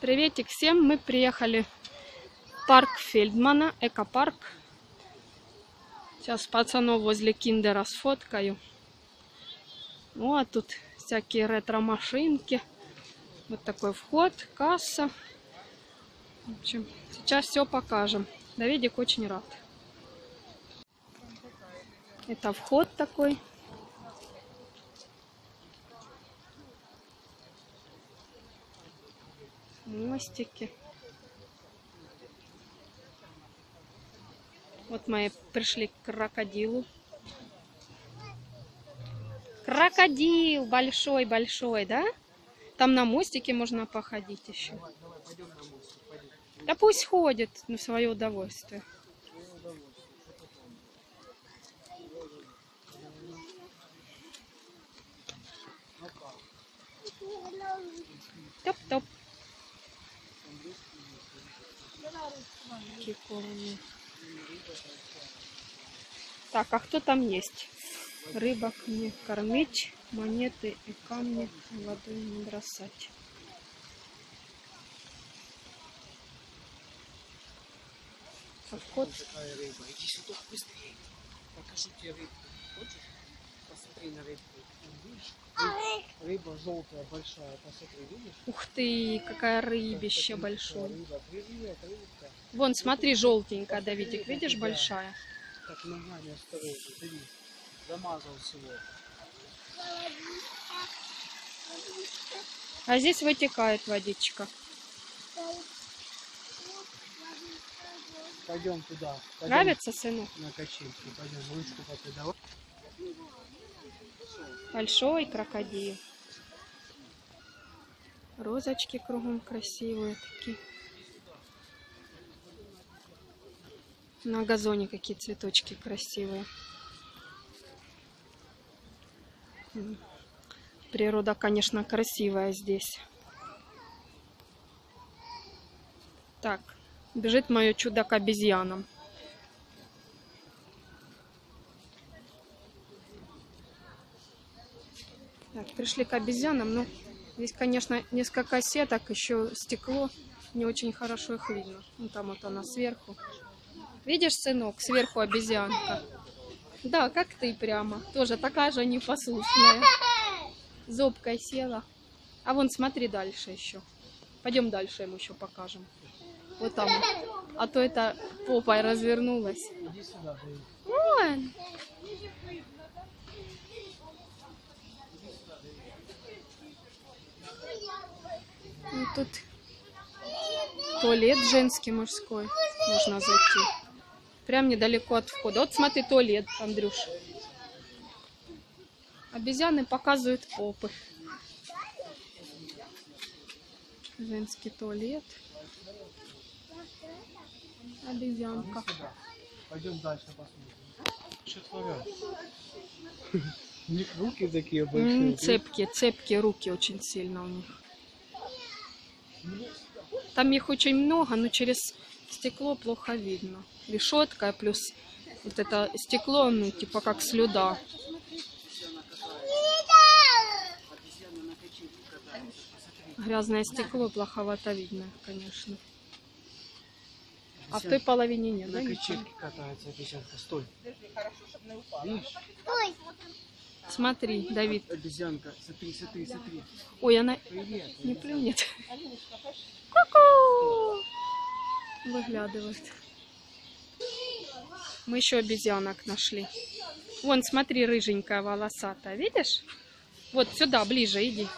Приветик всем! Мы приехали в парк Фельдмана, экопарк. Сейчас пацанов возле киндера сфоткаю. Ну а тут всякие ретро-машинки. Вот такой вход, касса. В общем, сейчас все покажем. Давидик очень рад. Это вход такой. Мостики. Вот мы пришли к крокодилу. Крокодил большой-большой, да? Там на мостике можно походить еще. Да пусть ходит на свое удовольствие. Топ-топ. Так, а кто там есть? Рыбок не кормить, монеты и камни водой не бросать. А вход... Иди сюда быстрее. Покажу тебе рыбку. Хочешь? Посмотри на рыбку. Рыба желтая, большая. Посмотри, видишь? Ух ты, какая рыбища большая. Рыба. Вон, смотри, желтенькая, Давидик, видишь, большая? Так ногами осторожно, смотри. Замазал всего. А здесь вытекает водичка. Пойдем туда. Пойдем. Нравится, сынок? На качельке. Пойдем, ручку попадал. Большой крокодил. Розочки кругом красивые такие. На газоне какие цветочки красивые. Природа, конечно, красивая здесь. Так, бежит мое чудо к обезьянам. Так, пришли к обезьянам. Ну, здесь, конечно, несколько сеток, еще стекло. Не очень хорошо их видно. Ну, там вот она сверху. Видишь, сынок, сверху обезьянка? Да, как ты прямо. Тоже такая же непослушная. Зобкой села. А вон, смотри дальше еще. Пойдем дальше ему еще покажем. Вот там. А то это попой развернулась. Иди сюда, Вон. И тут туалет женский, мужской. Можно зайти. Прям недалеко от входа. Вот смотри, туалет, Андрюш. Обезьяны показывают попы. Женский туалет. Обезьянка. Пойдем дальше посмотрим. Что творят? У них руки такие большие. Цепкие руки очень сильно у них. Там их очень много, но через стекло плохо видно. Решетка плюс вот это стекло, ну типа как слюда. Грязное стекло, плоховато видно, конечно. А в той половине нет, да? На качельке катается обезьянка. Стой. Видишь? Смотри, Давид. Обезьянка. Смотри, смотри, смотри. Ой, она Привет. не плюнет. Ку-ку! Выглядывает. Мы еще обезьянок нашли. Вон, смотри, рыженькая, волосатая. Видишь? Вот сюда, ближе иди.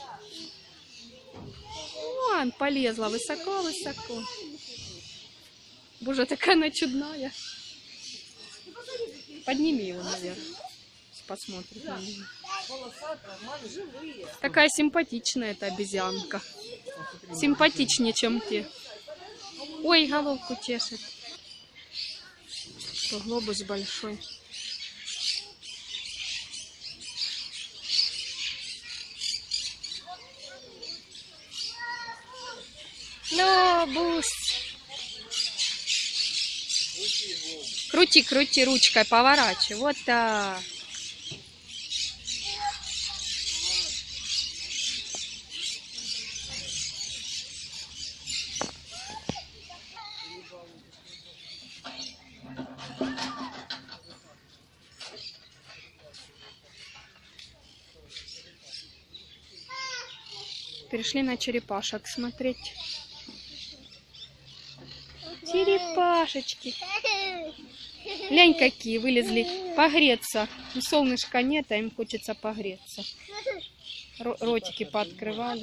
Вон, полезла высоко-высоко. Боже, такая она чудная. Подними его наверх. Посмотрим на него. Такая симпатичная эта обезьянка. Симпатичнее, чем те. Ой, головку чешет. Что, глобус большой. Глобус. Крути, крути ручкой, поворачивай. Вот так. Перешли на черепашек смотреть. Черепашечки. Глянь, какие вылезли погреться. Ну, солнышка нет, а им хочется погреться. Ротики пооткрывали.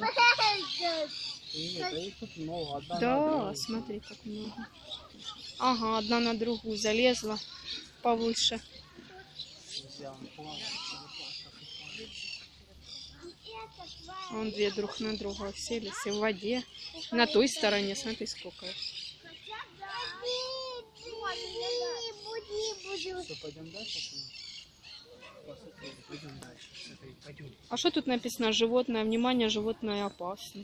Да, смотри, как много. Ага, одна на другую залезла повыше. Вон две друг на друга селись и в воде. На той стороне, смотри, сколько. А что тут написано? Животное, внимание, животное опасно.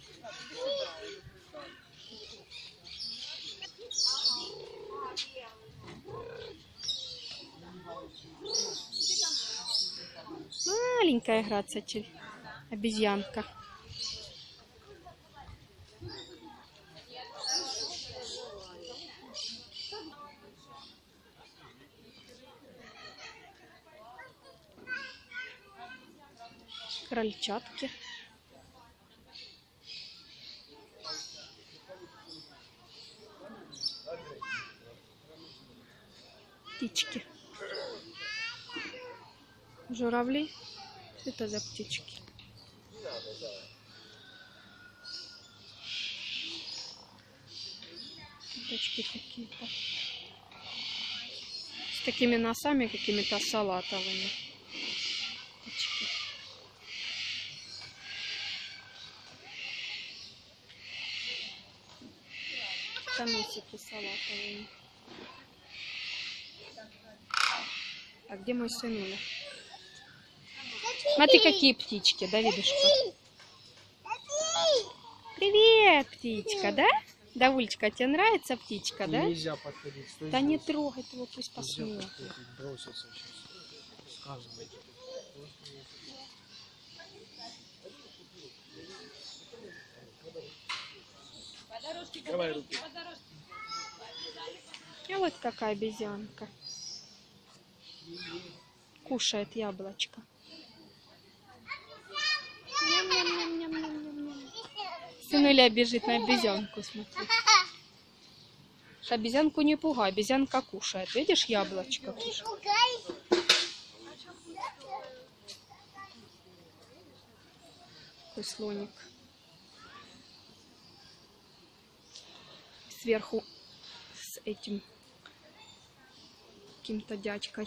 Маленькая играться, обезьянка. Крольчатки. Птички. Журавли. Что это за птички? Птички какие-то. С такими носами какими-то салатовыми. Птички. Носики салатовые. А где мой сынуля? Смотри, какие птички, Давидушка. Привет, птичка, да? Давулечка, тебе нравится птичка, да? Нельзя подходить. Да не трогай его, пусть посмотрит. Бросится сейчас. Сказывай. Давай руки. А вот какая обезьянка. Кушает яблочко. Сынуля бежит на обезьянку, смотри. Обезьянку не пугай, обезьянка кушает. Видишь, яблочко кушает. Такой слоник. Сверху с этим каким-то дядькой.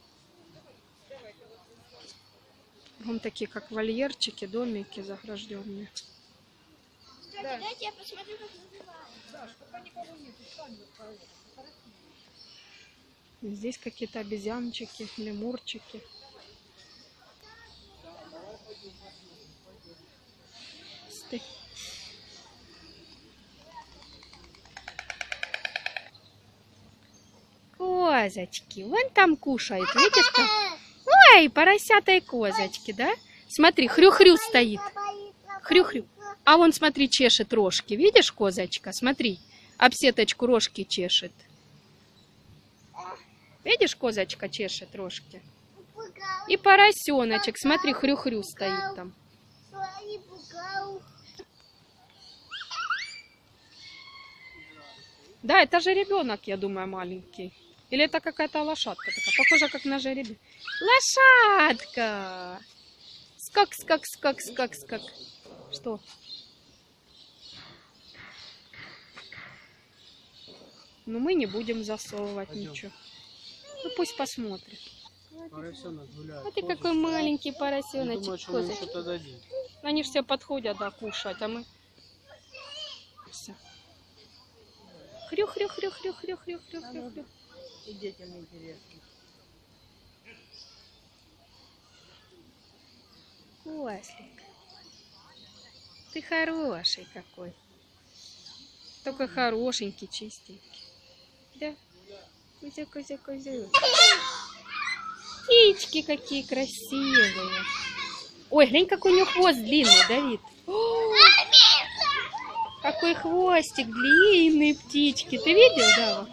Вон такие, как вольерчики, домики загражденные. Да. Дайте я посмотрю, как называется. Здесь какие-то обезьянчики, лемурчики. Козочки, вон там кушают, видишь там? Ой, поросята и козочки, да? Смотри, хрю-хрю стоит. Хрю-хрю. А вон, смотри, чешет рожки. Видишь, козочка? Смотри, об сеточку рожки чешет. Видишь, козочка чешет рожки? И поросеночек, смотри, хрю-хрю стоит там. Да, это же ребенок, я думаю, маленький. Или это какая-то лошадка такая, похожа как на жеребе. Лошадка! Скок, скок, скок, скок, скок. Что? Ну, мы не будем засовывать. Пойдем. Ничего. Ну, пусть посмотрит. Поросенок гуляет. Вот и какой маленький поросеночек. Думаю, они же все подходят, да, кушать, а мы... Все. Хрю-хрю-хрю-хрю-хрю-хрю-хрю-хрю. И детям интересно. Кослик, ты хороший какой. Только хорошенький, чистенький. Да? Кузя, кузя, кузя. Птички какие красивые. Ой, глянь, какой у него хвост длинный, Давид. О, какой хвостик длинный, птички. Ты видел, Дава?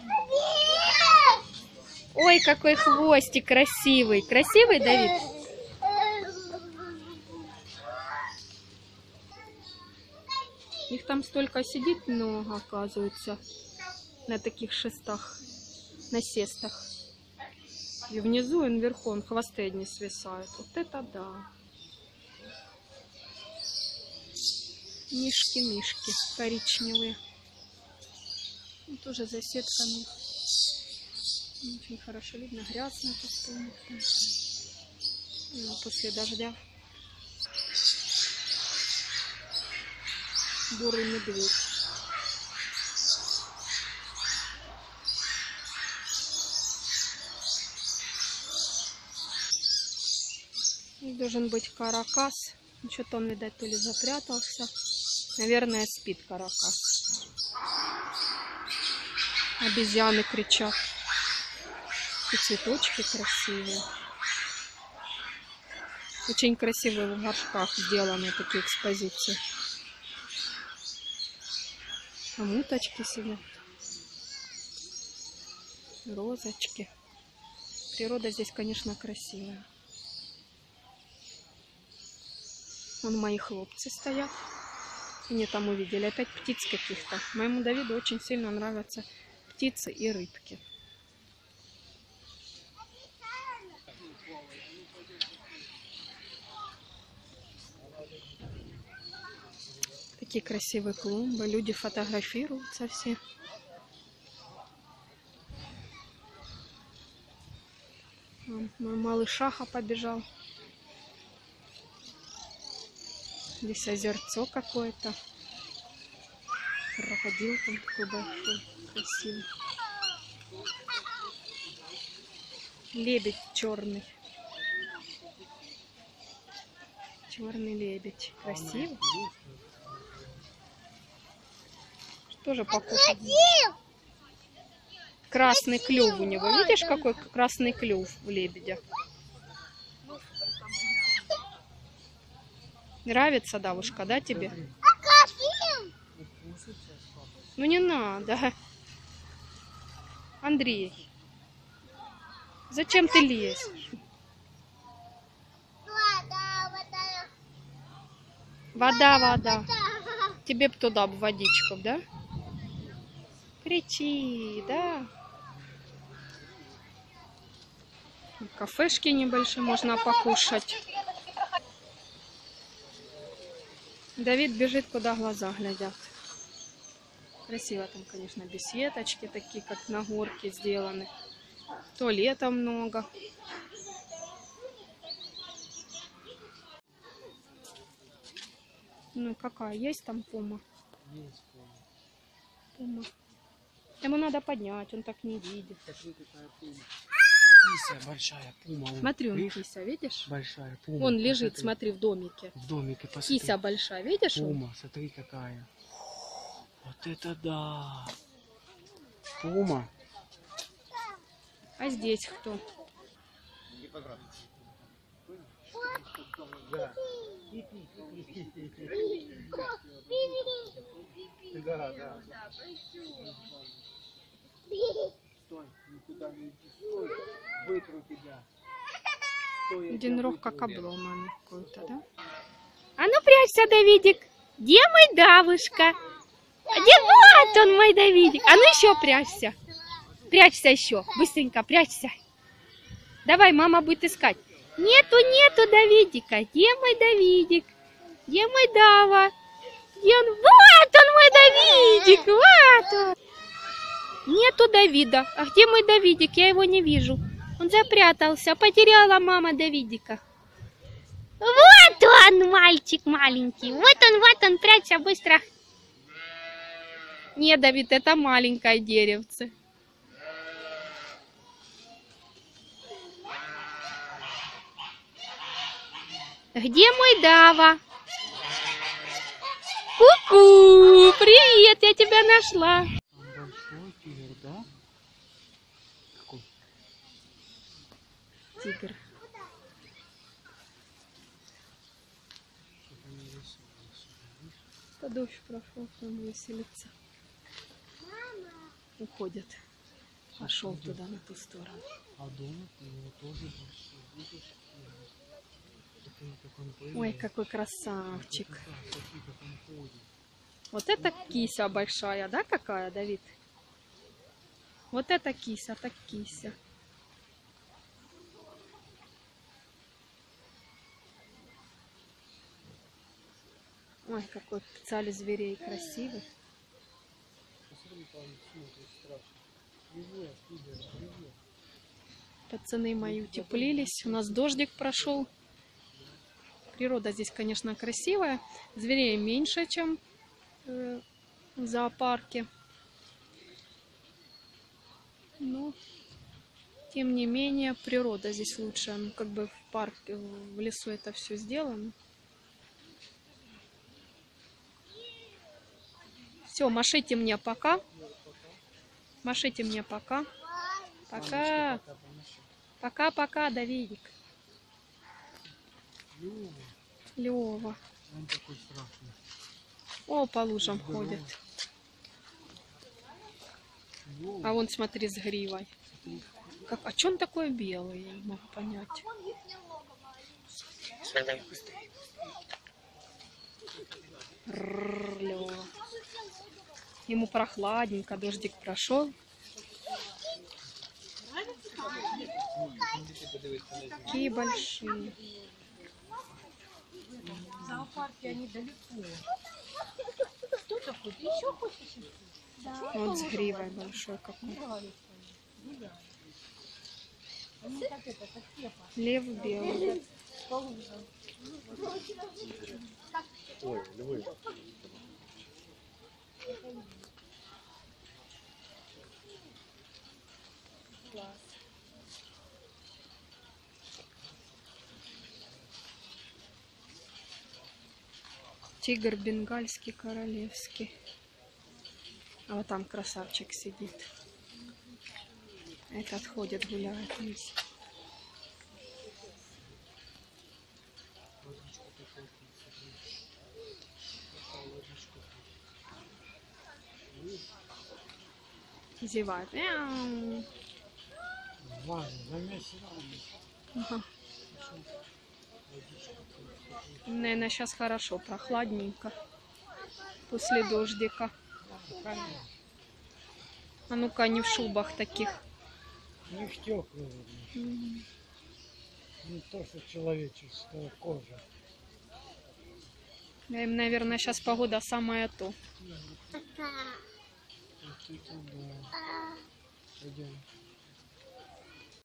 Ой, какой хвостик красивый. Красивый, Давид? там столько сидит много, оказывается, на таких шестах, насестах. И внизу, и наверху, он хвосты одни свисают. Вот это да. Мишки-мишки коричневые. Ну, тоже за сетками. Очень хорошо видно, грязно как-то у них там. Ну, после дождя. Бурый медведь. И должен быть каракас. Что-то он, видать, то ли запрятался. Наверное, спит каракас. Обезьяны кричат. И цветочки красивые. Очень красивые в горшках сделаны такие экспозиции. Там уточки сидят. Розочки. Природа здесь, конечно, красивая. Вон мои хлопцы стоят. Они там увидели опять птиц каких-то. Моему Давиду очень сильно нравятся птицы и рыбки. Такие красивые клумбы. Люди фотографируются все. Вон мой малышаха побежал. Здесь озерцо какое-то. Крокодил там такой большой, красивый. Лебедь черный. Черный лебедь. Красивый. Тоже покушать. Красный клюв у него. Видишь, какой красный клюв у лебедя? Нравится, Давушка, да, тебе? Ну не надо. Андрей, зачем ты лезешь? Вода, вода. Тебе б туда б водичку, да? Кричи, да? Кафешки небольшие можно покушать. Давид бежит, куда глаза глядят. Красиво там, конечно, беседочки такие, как на горке сделаны. Туалета много. Ну какая? Есть там пума? Есть Пума. Ему надо поднять, он так не видит. Смотри, какая пума. Кися, большая пума. Смотри, он видишь? кися, видишь? Большая пума. Он лежит, Посмотри. смотри, в домике. В домике, посмотри. Кися большая, видишь? Пума, смотри какая. Вот это да. Пума. А здесь кто? Да. Да, да. Стой, никуда не иди. Стой, вытру тебя. Стой, я Один тебя рог как вытру. обломанный какой-то, да? А ну прячься, Давидик. Где мой Давушка? А где вот он, мой Давидик? А ну еще прячься. Прячься еще. Быстренько прячься. Давай, мама будет искать. Нету, нету Давидика. Где мой Давидик? Где мой Дава? Где он? Вот он, мой Давидик. Вот он. Нету Давида. А где мой Давидик? Я его не вижу. Он запрятался. Потеряла мама Давидика. Вот он, мальчик маленький. Вот он, прячься быстро. Не, Давид, это маленькое деревце. Где мой Дава? Ку-ку! Привет, я тебя нашла. Там большой тигр, да? Какой? Тигр. Что-то не рисуется. Да дождь прошел, там веселится. Уходят. Пошел туда, на ту сторону. А домик у него тоже большой. Видишь? Смотри, как он прыгает. Ой, какой красавчик. Вот это да, смотри, как он ходит. Вот это кися большая, да, какая, Давид? Вот это кися, так кися. Ой, какой специально зверей красивый. Посмотри, там смотрит страшно. Привет, Игорь, привет. Пацаны мои утеплились. У нас дождик прошел. Природа здесь, конечно, красивая. Зверей меньше, чем в зоопарке. Но, тем не менее, природа здесь лучше. Ну, как бы в парке, в лесу это все сделано. Все, машите мне пока. Машите мне пока. Пока. Пока-пока, Давидик. Лёва. Он такой страшный. О, по лужам ходит. Лёва. А вон, смотри, с гривой. Как, а чё он такой белый? Я не могу понять. Лёва. Ему прохладненько, дождик прошел. Такие большие. В зоопарке они далеко. Кто-то хочет. Еще хочешь? Да. Вот с гривой большой какой. Они как это, как кепа. Лев белый. Ой, львы. Тигр бенгальский, королевский. А вот там красавчик сидит. Этот ходит, гуляет весь. Зевает. Мяу. Важно, замесить. Ага. Наверное, сейчас хорошо, прохладненько. После дождика. А ну-ка, они в шубах таких. У них теплые. Не то, что человеческая кожа. Да, им, наверное, сейчас погода самая то. Вот это да. Пойдем.